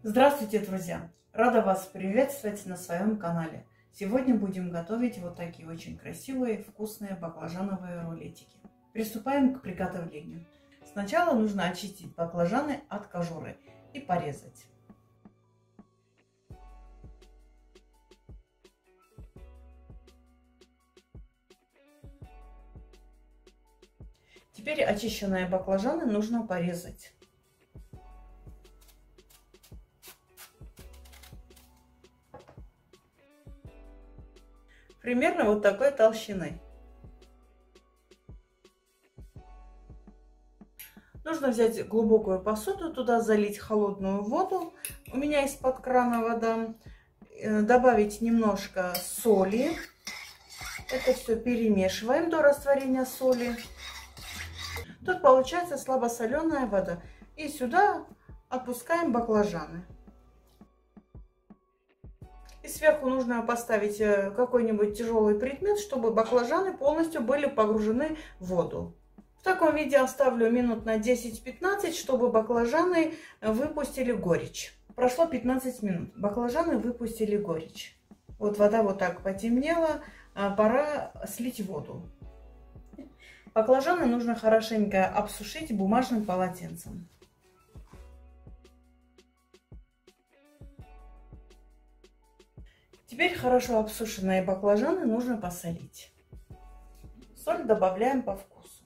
Здравствуйте, друзья! Рада вас приветствовать на своем канале. Сегодня будем готовить вот такие очень красивые, вкусные баклажановые рулетики. Приступаем к приготовлению. Сначала нужно очистить баклажаны от кожуры и порезать. Теперь очищенные баклажаны нужно порезать. Примерно вот такой толщины. Нужно взять глубокую посуду, туда залить холодную воду. У меня из-под крана вода. Добавить немножко соли. Это все перемешиваем до растворения соли. Тут получается слабосоленая вода. И сюда отпускаем баклажаны. И сверху нужно поставить какой-нибудь тяжелый предмет, чтобы баклажаны полностью были погружены в воду. В таком виде оставлю минут на 10-15, чтобы баклажаны выпустили горечь. Прошло 15 минут. Баклажаны выпустили горечь. Вот вода вот так потемнела. Пора слить воду. Баклажаны нужно хорошенько обсушить бумажным полотенцем. Теперь хорошо обсушенные баклажаны нужно посолить. Соль добавляем по вкусу.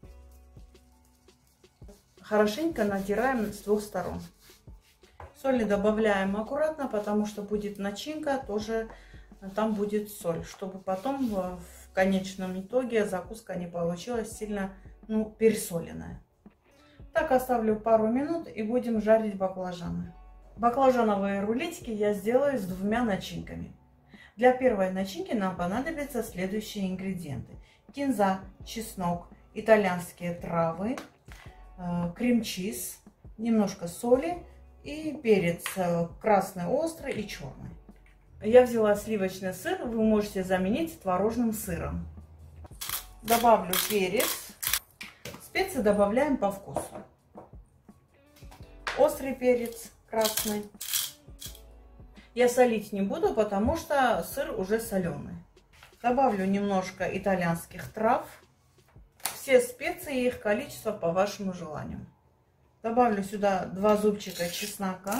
Хорошенько натираем с двух сторон. Соль добавляем аккуратно, потому что будет начинка, тоже там будет соль, чтобы потом в конечном итоге закуска не получилась сильно пересоленная. Так оставлю пару минут и будем жарить баклажаны. Баклажановые рулетики я сделаю с двумя начинками. Для первой начинки нам понадобятся следующие ингредиенты: кинза, чеснок, итальянские травы, крем-чиз, немножко соли и перец красный, острый и черный. Я взяла сливочный сыр, вы можете заменить творожным сыром. Добавлю перец, специи добавляем по вкусу. Острый перец красный. Я солить не буду, потому что сыр уже соленый. Добавлю немножко итальянских трав. Все специи и их количество по вашему желанию. Добавлю сюда 2 зубчика чеснока.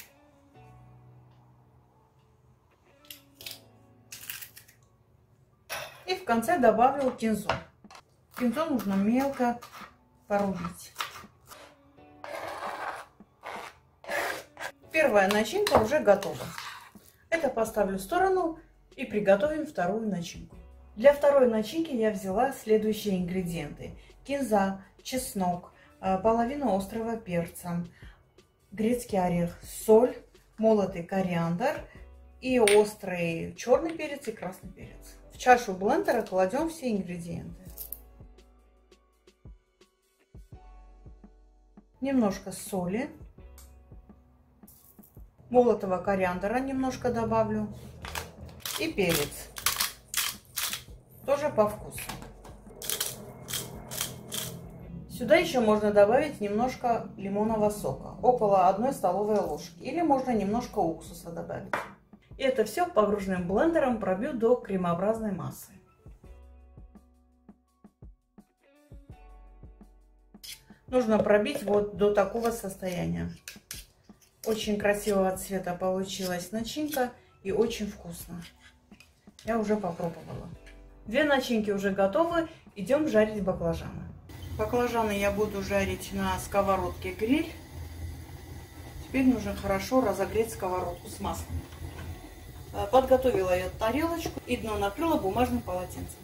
И в конце добавлю кинзу. Кинзу нужно мелко порубить. Первая начинка уже готова. Это поставлю в сторону и приготовим вторую начинку. Для второй начинки я взяла следующие ингредиенты: кинза, чеснок, половину острого перца, грецкий орех, соль, молотый кориандр и острый черный перец и красный перец. В чашу блендера кладем все ингредиенты. Немножко соли. Молотого кориандра немножко добавлю. И перец. Тоже по вкусу. Сюда еще можно добавить немножко лимонного сока. Около 1 столовой ложки. Или можно немножко уксуса добавить. И это все погруженным блендером пробью до кремообразной массы. Нужно пробить вот до такого состояния. Очень красивого цвета получилась начинка и очень вкусно. Я уже попробовала. 2 начинки уже готовы. Идем жарить баклажаны. Баклажаны я буду жарить на сковородке гриль. Теперь нужно хорошо разогреть сковородку с маслом. Подготовила я тарелочку и дно накрыла бумажным полотенцем.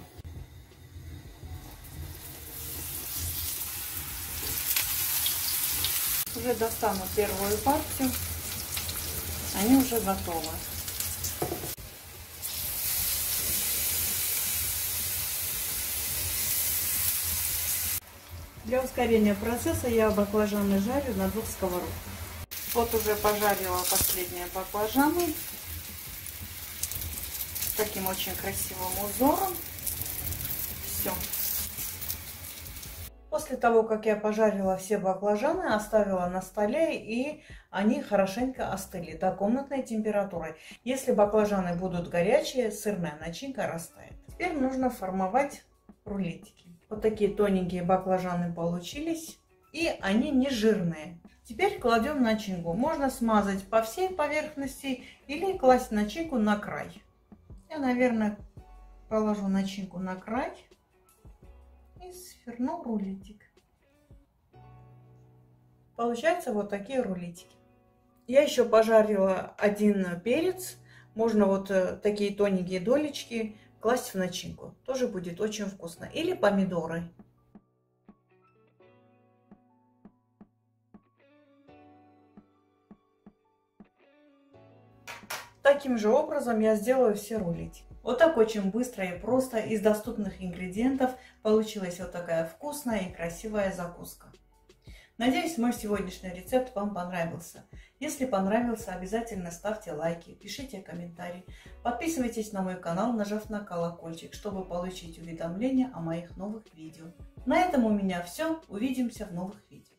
Уже достану первую партию. Они уже готовы. Для ускорения процесса я баклажаны жарю на 2 сковородках. Вот уже пожарила последние баклажаны с таким очень красивым узором. Все. После того, как я пожарила все баклажаны, оставила на столе и они хорошенько остыли до комнатной температуры. Если баклажаны будут горячие, сырная начинка растает. Теперь нужно формовать рулетики. Вот такие тоненькие баклажаны получились, и они не жирные. Теперь кладем начинку. Можно смазать по всей поверхности или класть начинку на край. Я, наверное, положу начинку на край и сверну рулетик. Получаются вот такие рулетики. Я еще пожарила один перец. Можно вот такие тоненькие долечки класть в начинку. Тоже будет очень вкусно. Или помидоры. Таким же образом я сделаю все рулетики. Вот так очень быстро и просто из доступных ингредиентов получилась вот такая вкусная и красивая закуска. Надеюсь, мой сегодняшний рецепт вам понравился. Если понравился, обязательно ставьте лайки, пишите комментарии, подписывайтесь на мой канал, нажав на колокольчик, чтобы получить уведомления о моих новых видео. На этом у меня все. Увидимся в новых видео.